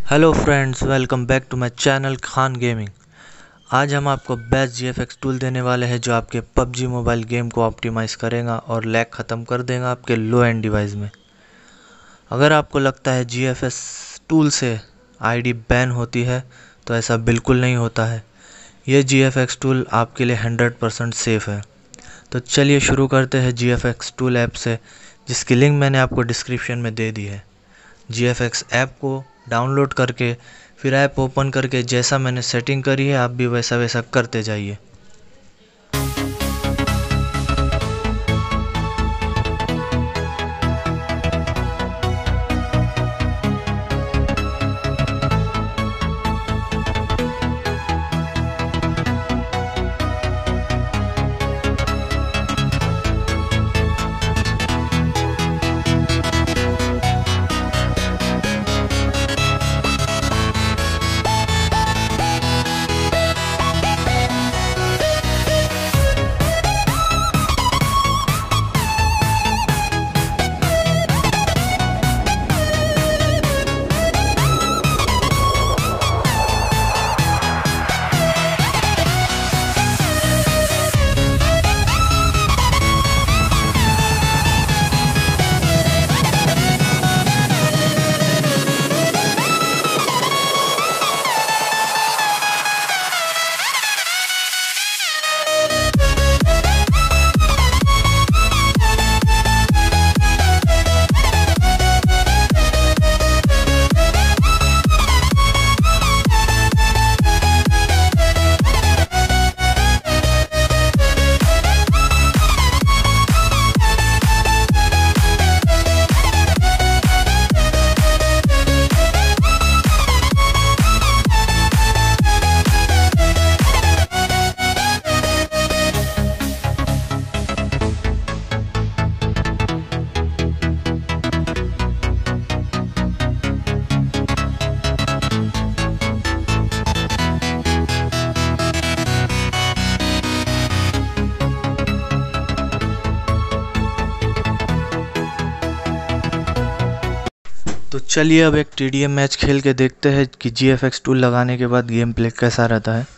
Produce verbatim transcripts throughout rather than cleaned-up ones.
Hello friends, welcome back to my channel Khan gaming. आज हम आपको बेस्ट जीएफएक्स टूल देने वाले हैं जो आपके पबजी मोबाइल गेम को ऑप्टिमाइज़ करेगा और लैग ख़त्म कर देगा आपके लो एंड डिवाइस में। अगर आपको लगता है जीएफएक्स टूल से आईडी बैन होती है तो ऐसा बिल्कुल नहीं होता है। ये जीएफएक्स टूल आपके लिए हंड्रेड परसेंट सेफ़ है। तो चलिए शुरू करते हैं जीएफएक्स टूल ऐप से, जिसकी लिंक मैंने आपको डिस्क्रिप्शन में दे दी है। जीएफएक्स ऐप को डाउनलोड करके फिर ऐप ओपन करके जैसा मैंने सेटिंग करी है आप भी वैसा वैसा करते जाइए। तो चलिए अब एक टीडीएम मैच खेल के देखते हैं कि जीएफएक्स टूल लगाने के बाद गेम प्ले कैसा रहता है।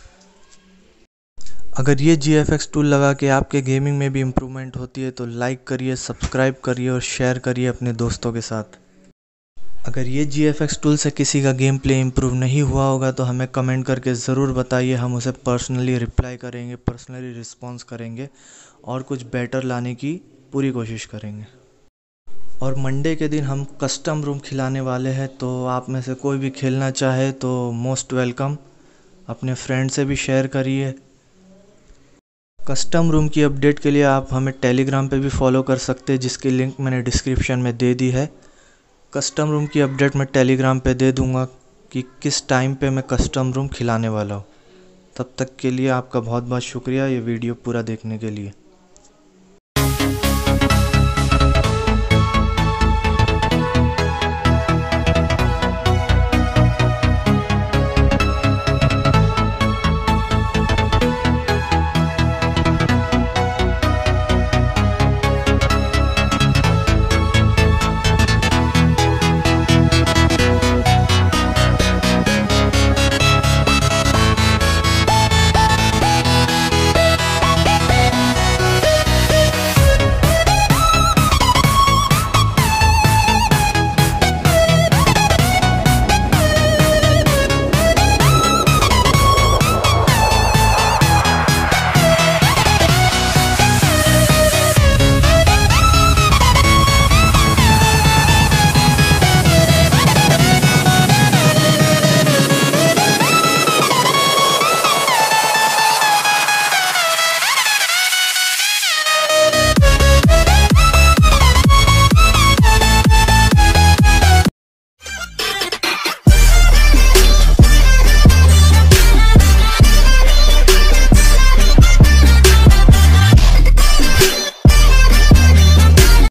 अगर ये जीएफएक्स टूल लगा के आपके गेमिंग में भी इम्प्रूवमेंट होती है तो लाइक करिए, सब्सक्राइब करिए और शेयर करिए अपने दोस्तों के साथ। अगर ये जीएफएक्स टूल से किसी का गेम प्ले इम्प्रूव नहीं हुआ होगा तो हमें कमेंट करके ज़रूर बताइए, हम उसे पर्सनली रिप्लाई करेंगे, पर्सनली रिस्पॉन्स करेंगे और कुछ बेटर लाने की पूरी कोशिश करेंगे। और मंडे के दिन हम कस्टम रूम खिलाने वाले हैं, तो आप में से कोई भी खेलना चाहे तो मोस्ट वेलकम। अपने फ्रेंड से भी शेयर करिए। कस्टम रूम की अपडेट के लिए आप हमें टेलीग्राम पे भी फॉलो कर सकते हैं, जिसकी लिंक मैंने डिस्क्रिप्शन में दे दी है। कस्टम रूम की अपडेट मैं टेलीग्राम पे दे दूंगा कि किस टाइम पे मैं कस्टम रूम खिलाने वाला हूँ। तब तक के लिए आपका बहुत बहुत शुक्रिया ये वीडियो पूरा देखने के लिए।